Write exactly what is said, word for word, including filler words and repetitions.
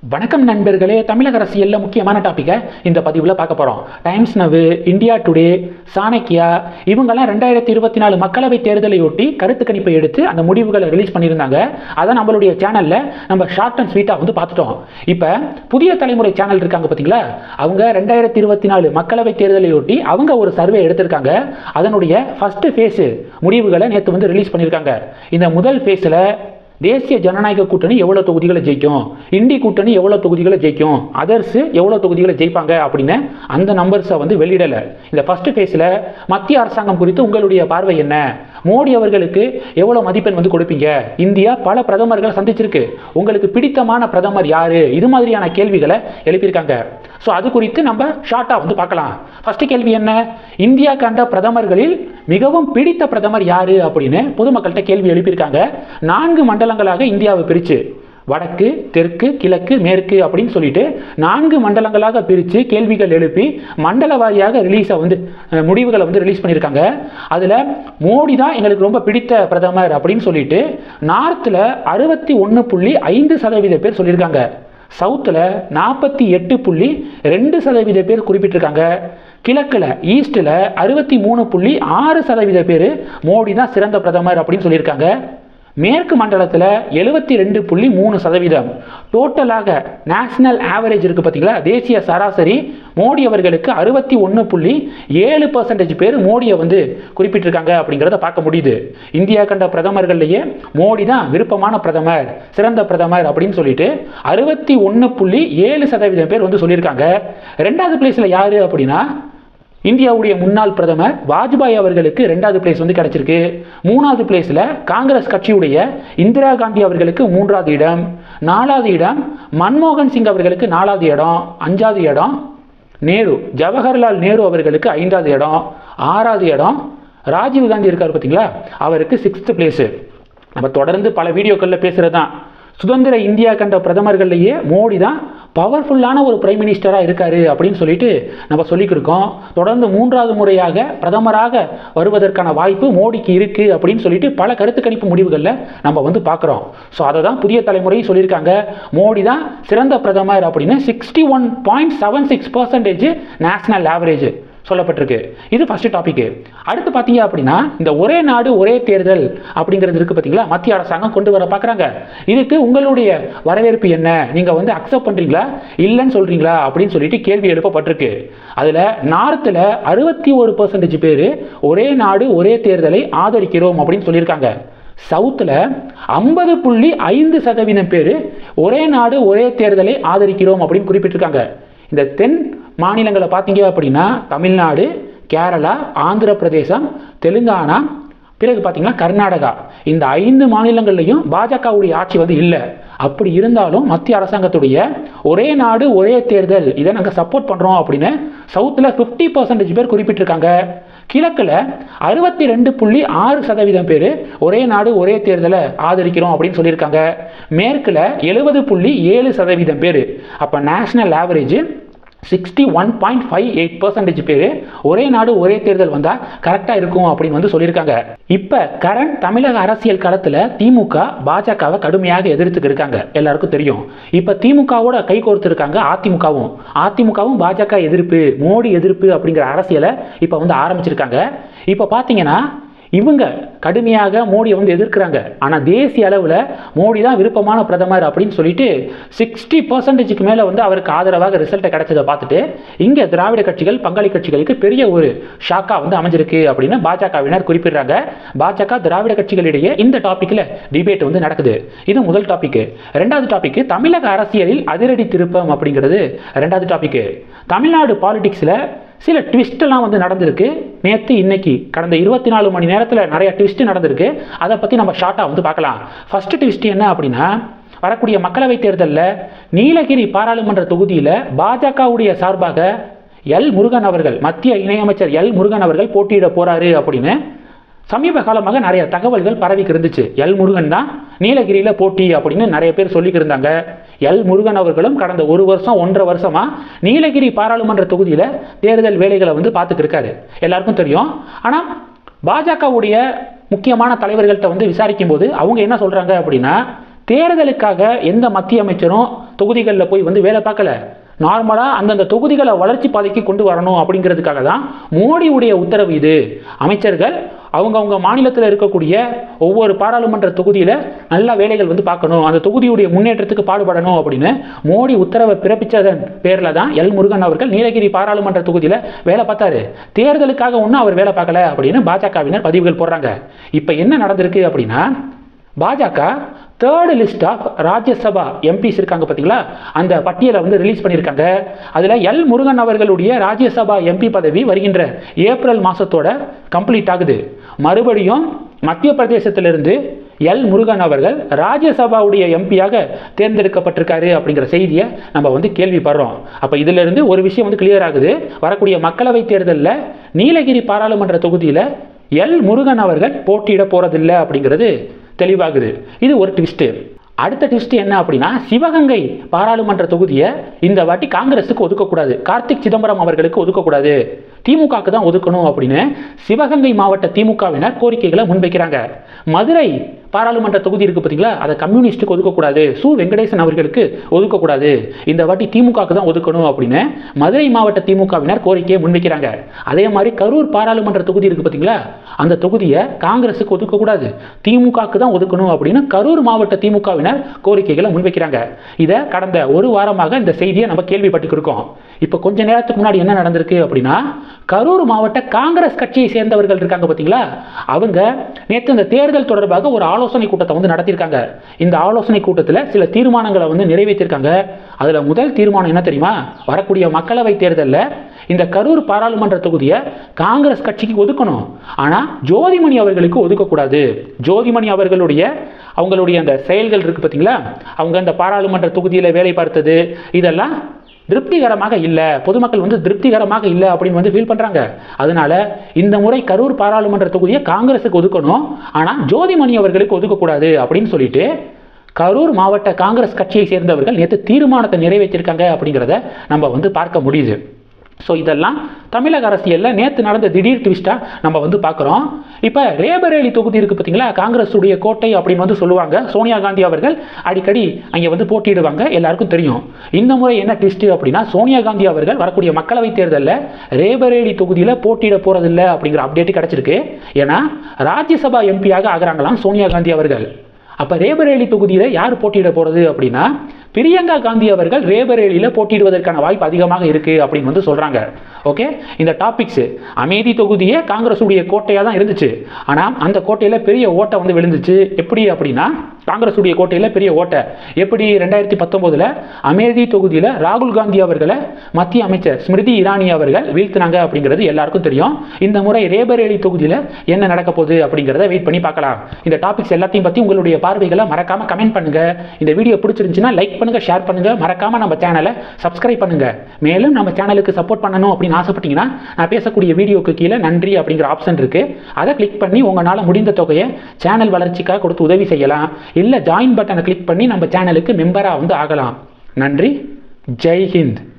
வணக்கம் நண்பர்களே, தமிழக அரசியலில் முக்கியமான டாப்பிக்கை இந்த பதிவில் பார்க்க போகிறோம். Times Now, India Today, Chanakya இவங்கெல்லாம் ரெண்டாயிரத்தி இருபத்தி நாலு மக்களவை தேர்தலையொட்டி கருத்து கணிப்பை எடுத்து அந்த முடிவுகளை ரிலீஸ் பண்ணியிருந்தாங்க. அதை நம்மளுடைய சேனலில் நம்ம ஷார்ட் அண்ட் ஸ்வீட்டாக வந்து பார்த்துட்டோம். இப்போ புதிய தலைமுறை சேனல் இருக்காங்க பார்த்தீங்களா, அவங்க ரெண்டாயிரத்தி இருபத்தி நாலு மக்களவை தேர்தலையொட்டி அவங்க ஒரு சர்வே எடுத்திருக்காங்க. அதனுடைய ஃபர்ஸ்ட் ஃபேஸு முடிவுகளை நேற்று வந்து ரிலீஸ் பண்ணியிருக்காங்க. இந்த முதல் ஃபேஸில் தேசிய ஜனநாயக கூட்டணி எவ்வளோ தொகுதிகளை ஜெயிக்கும், இண்டி கூட்டணி எவ்வளோ தொகுதிகளை ஜெயிக்கும், அதர்ஸ் எவ்வளோ தொகுதிகளை ஜெயிப்பாங்க அப்படின்னு அந்த நம்பர்ஸை வந்து வெளியிடலை. இந்த ஃபர்ஸ்ட் ஃபேஸில் மத்திய அரசாங்கம் குறித்து உங்களுடைய பார்வை என்ன, மோடி அவர்களுக்கு எவ்வளோ மதிப்பெண் வந்து கொடுப்பீங்க, இந்தியா பல பிரதமர்களை சந்திச்சிருக்கு, உங்களுக்கு பிடித்தமான பிரதமர் யாரு, இது மாதிரியான கேள்விகளை எழுப்பியிருக்காங்க. ஸோ அது குறித்து நம்ம ஷார்ட்டாக வந்து பார்க்கலாம். ஃபர்ஸ்ட் கேள்வி என்ன, இந்தியா கண்ட பிரதமர்களில் மிகவும் பிடித்த பிரதமர் யாரு அப்படின்னு பொதுமக்கள்கிட்ட கேள்வி எழுப்பியிருக்காங்க. நான்கு மண்டலங்களாக இந்தியாவை பிரித்து வடக்கு, தெற்கு, கிழக்கு, மேற்கு அப்படின்னு சொல்லிட்டு நான்கு மண்டலங்களாக பிரித்து கேள்விகள் எழுப்பி மண்டல வாரியாக ரிலீஸை வந்து முடிவுகளை வந்து ரிலீஸ் பண்ணியிருக்காங்க. அதில் மோடி தான் எங்களுக்கு ரொம்ப பிடித்த பிரதமர் அப்படின்னு சொல்லிட்டு நார்த்தில் அறுபத்தி ஒன்று புள்ளி ஐந்து சதவீத பேர் சொல்லியிருக்காங்க. சவுத்தில் நாற்பத்தி எட்டு புள்ளி ரெண்டு சதவீத பேர் குறிப்பிட்டிருக்காங்க. கிழக்கில் ஈஸ்டில் அறுபத்தி மூணு புள்ளி ஆறு சதவீத பேர் மோடி தான் சிறந்த பிரதமர் அப்படின்னு சொல்லியிருக்காங்க. மேற்கு மண்டலத்தில் எழுபத்தி ரெண்டு புள்ளி மூணு சதவீதம். டோட்டலாக நேஷனல் ஆவரேஜ் இருக்குது பார்த்தீங்களா, தேசிய சராசரி மோடி அவர்களுக்கு அறுபத்தி ஒன்று புள்ளி ஏழு பர்சன்டேஜ் பேர் மோடியை வந்து குறிப்பிட்டிருக்காங்க அப்படிங்கிறத பார்க்க முடியுது. இந்தியா கண்ட பிரதமர்கள்லேயே மோடி தான் விருப்பமான பிரதமர், சிறந்த பிரதமர் அப்படின்னு சொல்லிட்டு அறுபத்தி ஒன்று புள்ளி ஏழு சதவீதம் பேர் வந்து சொல்லியிருக்காங்க. ரெண்டாவது பிளேஸில் யார் அப்படின்னா இந்தியாவுடைய முன்னாள் பிரதமர் வாஜ்பாய் அவர்களுக்கு ரெண்டாவது பிளேஸ் வந்து கிடைச்சிருக்கு. மூணாவது பிளேஸில் காங்கிரஸ் கட்சியுடைய இந்திரா காந்தி அவர்களுக்கு மூன்றாவது இடம். நாலாவது இடம் மன்மோகன் சிங் அவர்களுக்கு நாலாவது இடம். அஞ்சாவது இடம் நேரு, ஜவஹர்லால் நேரு அவர்களுக்கு ஐந்தாவது இடம். ஆறாவது இடம் ராஜீவ் காந்தி இருக்கார் பார்த்தீங்களா, அவருக்கு சிக்ஸ்த் பிளேஸு. நம்ம தொடர்ந்து பல வீடியோக்களில் பேசுகிறது தான், சுதந்திர இந்தியா கண்ட பிரதமர்கள்லேயே மோடி தான் பவர்ஃபுல்லான ஒரு பிரைம் மினிஸ்டராக இருக்காரு அப்படின்னு சொல்லிட்டு நம்ம சொல்லிக்கிருக்கோம். தொடர்ந்து மூன்றாவது முறையாக பிரதமராக வருவதற்கான வாய்ப்பு மோடிக்கு இருக்குது அப்படின்னு சொல்லிட்டு பல கருத்து கணிப்பு முடிவுகளில் நம்ம வந்து பார்க்குறோம். ஸோ அதை தான் புதிய தலைமுறையும் சொல்லியிருக்காங்க, மோடி தான் சிறந்த பிரதமர் அப்படின்னு sixty one point seven six percentage national average சொல்லப்பட்டிருக்கு. இது ஃபர்ஸ்ட் டாபிக். அடுத்து பார்த்தீங்க அப்படின்னா இந்த ஒரே நாடு ஒரே தேர்தல் அப்படிங்கிறது இருக்குது பார்த்தீங்களா, மத்திய அரசாங்கம் கொண்டு வர பார்க்குறாங்க. இதுக்கு உங்களுடைய வரவேற்பு என்ன, நீங்கள் வந்து அக்செப்ட் பண்ணுறீங்களா இல்லைன்னு சொல்கிறீங்களா அப்படின்னு சொல்லிட்டு கேள்வி எழுப்பப்பட்டிருக்கு. அதில் நார்த்தில் அறுபத்தி ஒரு பர்சன்டேஜ் பேர் ஒரே நாடு ஒரே தேர்தலை ஆதரிக்கிறோம் அப்படின்னு சொல்லியிருக்காங்க. சவுத்தில் ஐம்பது புள்ளி ஐந்து சதவீதம் பேர் ஒரே நாடு ஒரே தேர்தலை ஆதரிக்கிறோம் அப்படின்னு குறிப்பிட்டிருக்காங்க. இந்த தென் மாநிலங்களை பார்த்தீங்க அப்படின்னா தமிழ்நாடு, கேரளா, ஆந்திர பிரதேசம், தெலுங்கானா, பிறகு பார்த்தீங்கன்னா கர்நாடகா, இந்த ஐந்து மாநிலங்கள்லையும் பாஜகவுடைய ஆட்சி வந்து இல்லை. அப்படி இருந்தாலும் மத்திய அரசாங்கத்துடைய ஒரே நாடு ஒரே தேர்தல் இதை நாங்கள் சப்போர்ட் பண்ணுறோம் அப்படின்னு சவுத்தில் ஃபிஃப்டி பர்சன்டேஜ் பேர் குறிப்பிட்டிருக்காங்க. கிழக்கில் அறுபத்தி ரெண்டு புள்ளி ஆறு சதவீதம் பேர் ஒரே நாடு ஒரே தேர்தலை ஆதரிக்கிறோம் அப்படின்னு சொல்லியிருக்காங்க. மேற்கில் எழுபது புள்ளி ஏழு சதவீதம் பேர், அப்போ national average sixty one point five eight percentage பேர் ஒரே நாடு ஒரே தேர்தல் வந்தால் கரெக்டாக இருக்கும் அப்படின்னு வந்து சொல்லியிருக்காங்க. இப்போ கரண்ட் தமிழக அரசியல் களத்தில் திமுக பாஜகவை கடுமையாக எதிர்த்துக்கு இருக்காங்க, எல்லாருக்கும் தெரியும். இப்போ திமுகவோட கை கோர்த்துருக்காங்க அதிமுகவும். அதிமுகவும் பாஜக எதிர்ப்பு, மோடி எதிர்ப்பு அப்படிங்கிற அரசியலை இப்போ வந்து ஆரம்பிச்சிருக்காங்க. இப்போ பார்த்தீங்கன்னா இவங்க கடுமையாக மோடியை வந்து எதிர்க்கிறாங்க. ஆனால் தேசிய அளவில் மோடி தான் விருப்பமான பிரதமர் அப்படின்னு சொல்லிட்டு சிக்ஸ்டி பர்சன்டேஜுக்கு மேலே வந்து அவருக்கு ஆதரவாக ரிசல்ட்டை கிடைச்சதை பார்த்துட்டு இங்கே திராவிட கட்சிகள், பங்காளி கட்சிகளுக்கு பெரிய ஒரு ஷாக்காக வந்து அமைஞ்சிருக்கு அப்படின்னு பாஜகவினர் குறிப்பிடுறாங்க. பாஜக திராவிட கட்சிகளிடையே இந்த டாப்பிக்கில் டிபேட் வந்து நடக்குது. இது முதல் டாபிக். ரெண்டாவது டாபிக் தமிழக அரசியலில் அதிரடி திருப்பம் அப்படிங்கிறது ரெண்டாவது டாபிக். தமிழ்நாடு பாலிடிக்ஸில் சில ட்விஸ்டெல்லாம் வந்து நடந்திருக்கு. நேற்று இன்னைக்கு கடந்த இருபத்தி நாலு மணி நேரத்தில் நிறைய ட்விஸ்ட் நடந்திருக்கு. அதை பற்றி நம்ம ஷார்ட்டாக வந்து பார்க்கலாம். ஃபர்ஸ்ட் ட்விஸ்ட் என்ன அப்படின்னா, வரக்கூடிய மக்களவைத் தேர்தலில் நீலகிரி பாராளுமன்ற தொகுதியில் பாஜகவுடைய சார்பாக எல் முருகன் அவர்கள், மத்திய இணையமைச்சர் எல் முருகன் அவர்கள் போட்டியிட போறாரு அப்படின்னு சமீப காலமாக நிறைய தகவல்கள் பரவிக்கு இருந்துச்சு. எல் முருகன் தான் நீலகிரியில் போட்டி அப்படின்னு நிறைய பேர் சொல்லிக்கிட்டு இருந்தாங்க. எல் முருகன் அவர்களும் கடந்த ஒரு வருஷம் ஒன்றரை வருஷமா நீலகிரி பாராளுமன்ற தொகுதியில் தேர்தல் வேலைகளை வந்து பார்த்துட்டு இருக்காரு, எல்லாருக்கும் தெரியும். ஆனால் பாஜகவுடைய முக்கியமான தலைவர்கள்ட்ட வந்து விசாரிக்கும் போது அவங்க என்ன சொல்றாங்க அப்படின்னா, தேர்தலுக்காக எந்த மத்திய அமைச்சரும் தொகுதிகளில் போய் வந்து வேலை பார்க்கல. நார்மலாக அந்தந்த தொகுதிகளை வளர்ச்சி பாதைக்கு கொண்டு வரணும் அப்படிங்கிறதுக்காக தான் மோடியுடைய உத்தரவு இது. அமைச்சர்கள் அவங்கவுங்க மாநிலத்தில் இருக்கக்கூடிய ஒவ்வொரு பாராளுமன்ற தொகுதியில் நல்ல வேலைகள் வந்து பார்க்கணும், அந்த தொகுதியுடைய முன்னேற்றத்துக்கு பாடுபடணும் அப்படின்னு மோடி உத்தரவை பிறப்பித்ததன் பேரில் தான் எல் முருகன் அவர்கள் நீலகிரி பாராளுமன்ற தொகுதியில் வேலை பார்த்தாரு. தேர்தலுக்காக ஒன்றும் அவர் வேலை பார்க்கல அப்படின்னு பாஜகவினர் பதிவுகள் போடுறாங்க. இப்போ என்ன நடந்திருக்கு அப்படின்னா, பாஜக third list of Rajya Sabha MPs இருக்காங்க பார்த்தீங்களா, அந்த பட்டியலை வந்து ரிலீஸ் பண்ணியிருக்காங்க. அதில் எல் முருகன் அவர்களுடைய ராஜ்யசபா எம்பி பதவி வருகின்ற ஏப்ரல் மாதத்தோட கம்ப்ளீட் ஆகுது. மறுபடியும் மத்திய பிரதேசத்திலிருந்து எல் முருகன் அவர்கள் ராஜ்யசபாவுடைய எம்பியாக தேர்ந்தெடுக்கப்பட்டிருக்காரு அப்படிங்கிற செய்தியை நம்ம வந்து கேள்விப்படுறோம். அப்போ இதிலிருந்து ஒரு விஷயம் வந்து கிளியர் ஆகுது. வரக்கூடிய மக்களவை தேர்தலில் நீலகிரி பாராளுமன்ற தொகுதியில் எல் முருகன் அவர்கள் போட்டியிட போறதில்லை அப்படிங்கிறது தெளிவாகுது. இது ஒரு ட்விஸ்ட். அடுத்த ட்விஸ்ட் என்ன அப்படின்னா, சிவகங்கை பாராளுமன்ற தொகுதியை இந்த வாட்டி காங்கிரஸுக்கு ஒதுக்கக்கூடாது, கார்த்திக் சிதம்பரம் அவர்களுக்கு ஒதுக்கக்கூடாது, திமுகவுக்கு தான் ஒதுக்கணும் அப்படின்னு சிவகங்கை மாவட்ட திமுகவினர் கோரிக்கைகளை முன்வைக்கிறாங்க. மதுரை பாராளுமன்ற தொகுதி இருக்கு பார்த்தீங்களா, அதை கம்யூனிஸ்டுக்கு ஒதுக்கக்கூடாது, சு வெங்கடேசன் அவர்களுக்கு ஒதுக்கக்கூடாது, இந்த வாட்டி திமுகவுக்கு தான் ஒதுக்கணும் அப்படின்னு மதுரை மாவட்ட திமுகவினர் கோரிக்கையை முன்வைக்கிறாங்க. அதே மாதிரி கரூர் பாராளுமன்ற தொகுதி இருக்கு பார்த்தீங்களா, அந்த தொகுதியை காங்கிரஸுக்கு ஒதுக்கக்கூடாது, திமுகவுக்கு தான் ஒதுக்கணும் அப்படின்னு கரூர் மாவட்ட திமுகவினர் கோரிக்கைகளை முன்வைக்கிறாங்க. இதை கடந்த ஒரு வாரமாக இந்த செய்தியை நம்ம கேள்விப்பட்டிருக்கோம். இப்போ கொஞ்ச நேரத்துக்கு முன்னாடி என்ன நடந்திருக்கு அப்படின்னா, கரூர் மாவட்ட காங்கிரஸ் கட்சியை சேர்ந்தவர்கள் இருக்காங்க பார்த்தீங்களா, அவங்க நேற்று இந்த தேர்தல் தொடர்பாக ஒரு ஆலோசனை கூட்டத்தை வந்து நடத்தியிருக்காங்க. இந்த ஆலோசனை கூட்டத்தில் சில தீர்மானங்களை வந்து நிறைவேற்றிருக்காங்க. அதில் முதல் தீர்மானம் என்ன தெரியுமா, வரக்கூடிய மக்களவை தேர்தலில் இந்த கரூர் பாராளுமன்ற தொகுதியை காங்கிரஸ் கட்சிக்கு ஒதுக்கணும், ஆனால் ஜோதிமணி அவர்களுக்கு ஒதுக்கக்கூடாது. ஜோதிமணி அவர்களுடைய அவங்களுடைய அந்த செயல்கள் இருக்கு பார்த்தீங்களா, அவங்க இந்த பாராளுமன்ற தொகுதியில் வேலை பார்த்தது இதெல்லாம் திருப்திகரமாக இல்லை, பொதுமக்கள் வந்து திருப்திகரமாக இல்லை அப்படின்னு வந்து ஃபீல் பண்ணுறாங்க. அதனால இந்த முறை கரூர் பாராளுமன்ற தொகுதியை காங்கிரஸுக்கு ஒதுக்கணும், ஆனால் ஜோதிமணி அவர்களுக்கு ஒதுக்கக்கூடாது அப்படின்னு சொல்லிட்டு கரூர் மாவட்ட காங்கிரஸ் கட்சியை சேர்ந்தவர்கள் நேற்று தீர்மானத்தை நிறைவேற்றியிருக்காங்க அப்படிங்கிறத நம்ம வந்து பார்க்க முடியுது. ஸோ இதெல்லாம் தமிழக அரசியலில் நேற்று நடந்த திடீர் ட்விஸ்ட்டாக நம்ம வந்து பார்க்குறோம். இப்போ ரேபரேலி தொகுதி இருக்குது பார்த்தீங்களா, காங்கிரஸுடைய கோட்டை அப்படின்னு வந்து சொல்லுவாங்க. சோனியா காந்தி அவர்கள் அடிக்கடி அங்கே வந்து போட்டியிடுவாங்க, எல்லாருக்கும் தெரியும். இந்த முறை என்ன ட்விஸ்ட்டு அப்படின்னா, சோனியா காந்தி அவர்கள் வரக்கூடிய மக்களவை தேர்தலில் ரேபரேலி தொகுதியில் போட்டியிட போகிறதில்ல அப்படிங்கிற அப்டேட் கிடச்சிருக்கு. ஏன்னா ராஜ்யசபா எம்பியாக ஆகிறாங்களாம் சோனியா காந்தி அவர்கள். அப்போ ரேபரேலி தொகுதியில் யார் போட்டியிட போகிறது அப்படின்னா, பிரியங்கா காந்தி அவர்கள் ரேபரேலியில் போட்டியிடுவதற்கான வாய்ப்பு அதிகமாக இருக்குது அப்படின்னு வந்து சொல்கிறாங்க. ஓகே, இந்த டாபிக்ஸ் அமேதி தொகுதியே காங்கிரஸுடைய கோட்டையாக தான் இருந்துச்சு, ஆனால் அந்த கோட்டையில் பெரிய ஓட்டை வந்து விழுந்துச்சு. எப்படி அப்படின்னா, காங்கிரஸுடைய கோட்டையில் பெரிய ஓட்டை எப்படி ரெண்டாயிரத்தி பத்தொம்போதில் அமேதி தொகுதியில் ராகுல் காந்தி அவர்களை மத்திய அமைச்சர் ஸ்மிருதி இரானி அவர்கள் வீழ்த்தினாங்க அப்படிங்கிறது எல்லாருக்கும் தெரியும். இந்த முறை ரேபரேலி தொகுதியில் என்ன நடக்க போகுது அப்படிங்கிறத வெயிட் பண்ணி பார்க்கலாம். இந்த டாபிக்ஸ் எல்லாத்தையும் பற்றி உங்களுடைய பார்வைகளை மறக்காமல் கமெண்ட் பண்ணுங்கள். இந்த வீடியோ பிடிச்சிருந்துச்சுன்னா லைக் பண்ணுங்க, ஷேர் பண்ணுங்க, மறக்காம நம்ம சேனலை சப்ஸ்கிரைப் பண்ணுங்க. மேலும் நம்ம சேனலுக்கு சப்போர்ட் பண்ணணும் அப்படின்னு ஆசைப்பட்டீங்கன்னா நான் பேசக்கூடிய வீடியோக்கு கீழே நன்றி அப்படிங்கிற ஆப்ஷன் இருக்கு, அதை கிளிக் பண்ணி உங்களால முடிந்த தொகையை சேனல் வளர்ச்சிக்காக கொடுத்து உதவி செய்யலாம். இல்ல ஜாயின் பட்டனை கிளிக் பண்ணி நம்ம சேனலுக்கு மெம்பரா வந்து ஆகலாம். நன்றி, ஜெய் ஹிந்த்.